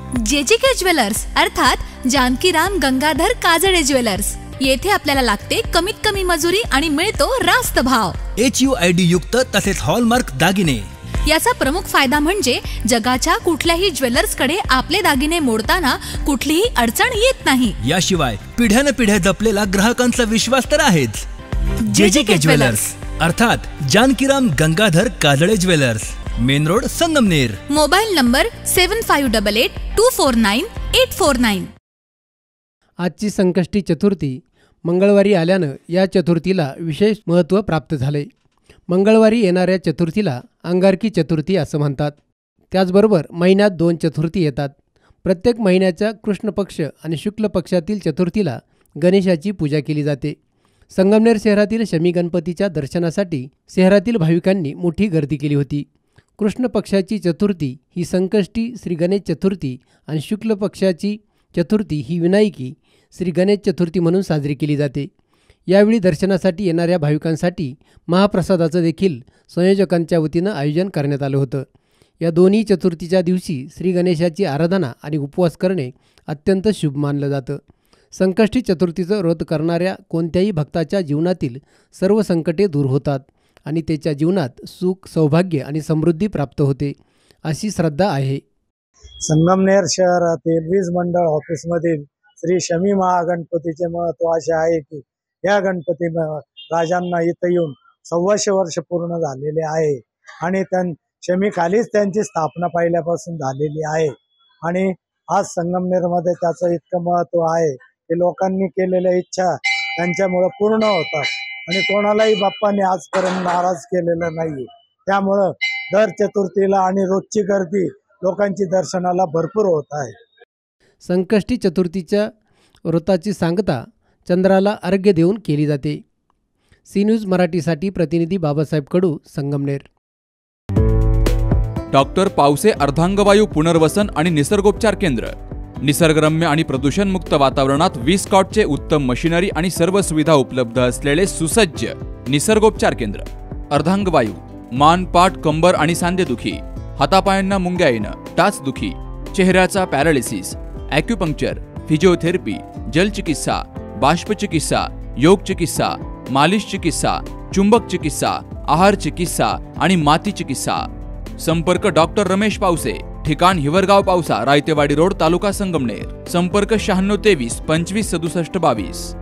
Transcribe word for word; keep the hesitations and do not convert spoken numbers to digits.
जे जे K jewellers अर्थात जानकीराम गंगाधर काजळे ज्वेलर्स, येथे आपल्याला लागते कमीत कमी मजुरी आणि मिळतो रास्त भाव। एच यू आय डी युक्त तसेच हॉलमार्क दागिने। याचा प्रमुख फायदा म्हणजे जगाच्या कुठल्याही ज्वेलर्स कडे आपले दागिने मोडताना कुठलीही अडचण येत नाही। याशिवाय पिढ्यान पिढ्या जपलेला ग्राहकांचा विश्वास तर आहेच। जे जे के ज्वेलर्स अर्थात Janakiram Gangadhar Kajale jewellers, main road, Sangamner. Mobile number seven five double eight two four nine eight four nine. आजची संकष्टी चतुर्थी मंगळवारी आल्यानं या चतुर्थीला विशेष महत्त्व प्राप्त झाले। मंगळवारी येणाऱ्या चतुर्थीला अंगारकी चतुर्थी असं म्हणतात। त्याचबरोबर महिन्यात दोन चतुर्थी येतात। प्रत्येक महिन्याच्या कृष्ण पक्ष आणि शुक्ल पक्षातील चतुर्थीला गणेशाची पूजा केली जाते। संगमनेर शहरातील शमी गणपतीच्या दर्शनासाठी शहरातील भाविकांनी मोठी गर्दी केली होती। कृष्ण पक्षाची चतुर्थी ही संकष्टी श्री गणेश चतुर्थी आणि शुक्ल पक्षाची चतुर्थी ही विनायकी श्री गणेश चतुर्थी म्हणून साजरी केली जाते। यावेळी दर्शनासाठी येणाऱ्या भाविकांसाठी महाप्रसादाचं देखील संयोजकांच्या वतीनं आयोजन करण्यात आलं होतं। या दोन्ही चतुर्थीच्या दिवशी श्री गणेशाची आराधना आणि उपवास करणे अत्यंत शुभ मानलं जातं। संकष्टी चतुर्थीचं व्रत करणाऱ्या कोणत्याही भक्ताच्या जीवनातील सर्व संकटे दूर होतात आणि त्याच्या जीवनात सुख, सौभाग्य आणि समृद्धी प्राप्त होते, अशी श्रद्धा आहे। संगमनेर शहरातील वीज मंडळ ऑफिसमधील श्री शमी महागणपतीचे महत्त्व असे आहे की या गणपती राजांना इथं येऊन सव्वाशे वर्ष पूर्ण झालेले आहे आणि त्यां शमीखालीच त्यांची स्थापना पहिल्यापासून झालेली आहे आणि आज संगमनेरमध्ये त्याचं इतकं महत्त्व आहे की लोकांनी केलेल्या इच्छा त्यांच्यामुळे पूर्ण होतात आणि कोणालाही बाप्पाने आजपर्यंत नाराज केलेलं नाही। त्यामुळं दर चतुर्थीला आणि रोजची गर्दी लोकांची दर्शनाला भरपूर होत आहे। संकष्टी चतुर्थीच्या व्रताची सांगता चंद्राला अर्घ्य देऊन केली जाते। सी न्यूज मराठीसाठी प्रतिनिधी बाबासाहेब कडू, संगमनेर। डॉक्टर पावसे अर्धांगवायू पुनर्वसन आणि निसर्गोपचार केंद्र, निसर्गरम्य आणि प्रदूषणमुक्त वातावरणात वीस कॉटचे उत्तम मशिनरी आणि सर्व सुविधा उपलब्ध असलेले सुसज्ज निसर्गोपचार केंद्र। अर्धांगवायू, मान, पाठ, कंबर आणि सांधेदुखी, हातापायांना मुंग्या येणं, टाचदुखी, चेहऱ्याचा पॅरालिसिस, ॲक्युपंक्चर, फिजिओथेरपी, जलचिकित्सा, बाष्पचिकित्सा, योग चिकित्सा, मालिश चिकित्सा, चुंबक चिकित्सा, आहार चिकित्सा आणि माती चिकित्सा। संपर्क डॉक्टर रमेश पावसे, ठिकाण हिवरगाव पावसा, रायतेवाडी रोड, तालुका संगमनेर। संपर्क शहाण्णव तेवीस पंचवीस सदुसष्ट बावीस।